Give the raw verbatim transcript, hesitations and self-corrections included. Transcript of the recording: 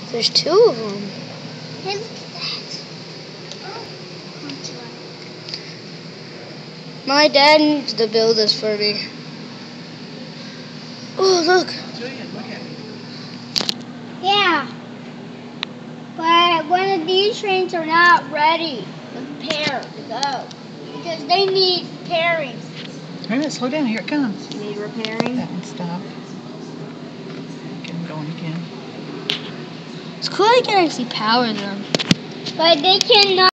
There's two of them. Hey, look at that. My dad needs to build this for me. Oh, look. Julian, look at it. Yeah. But one of these trains are not ready to pair to go. Because they need pairing. Wait a minute, slow down. Here it comes. You need repairing? That one stop. Get them going again. It's cool I can actually power them. But they cannot.